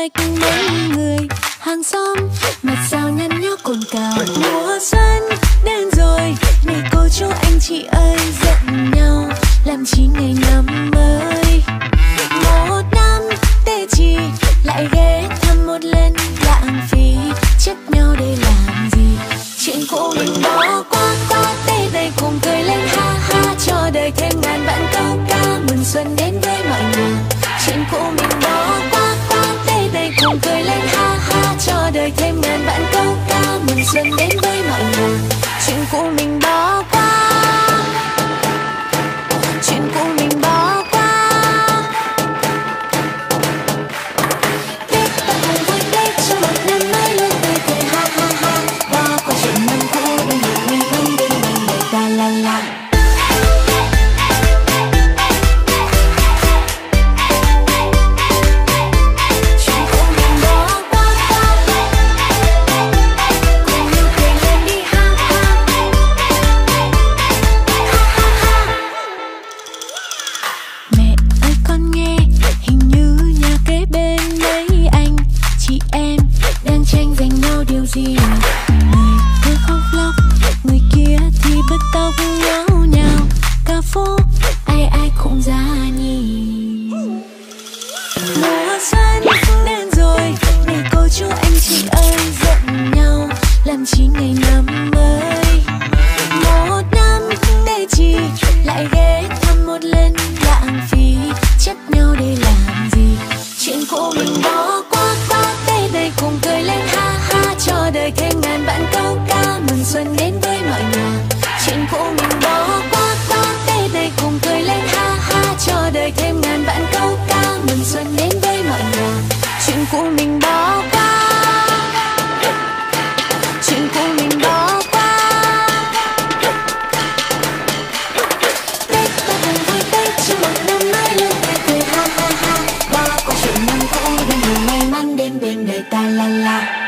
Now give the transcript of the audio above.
cách mấy người hàng xóm, mặt sao nhăn nhó cồn cào. Mùa xuân đến rồi, này cô chú anh chị ơi giận nhau làm chi ngày năm mới. Một năm tê chỉ lại ghé thăm một lần lãng phí, chấp nhau để làm gì? Chuyện cũ mình bỏ qua qua tê đây cùng cười lên ha ha, cho đời thêm ngàn vạn câu ca mừng xuân đến với mọi người. Chuyện cũ mình bỏ qua qua tê đây cùng cười lên ha ha, cho đời thêm ngàn vạn câu ca mừng xuân đến với mọi người. Chuyện cũ mình bỏ qua, chuyện cũ mình bỏ qua. Tết ta cùng vui Tết cho một năm mới luôn tươi cười ha ha ha, bỏ qua chuyện năm cũ bên đường mình không bên mình đời ta la la. Điều gì người cứ khóc lóc, người kia thì bứt tóc nháo nhào, cả phố ai ai cũng ra nhìn. Mùa xuân đến rồi, này cô chú anh chị ơi giận nhau làm chi ngày năm mới. Một năm tê chỉ lại ghé thăm một lần lãng phí, chấp nhau để làm gì? Chuyện cũ mình bỏ qua qua tê đây cùng cười lên ha ha, cho đời thêm ngàn vạn câu ca mừng xuân đến với mọi người. Chuyện cũ mình bỏ qua qua tê đây cùng cười lên ha ha, cho đời thêm ngàn vạn câu ca mừng xuân đến với mọi người. Chuyện cũ mình bỏ qua, chuyện cũ mình bỏ qua. Tết ta cùng vui Tết cho một năm mới luôn tươi cười ha ha ha, bỏ qua chuyện năm cũ bên người may mắn đến bên đời ta la la.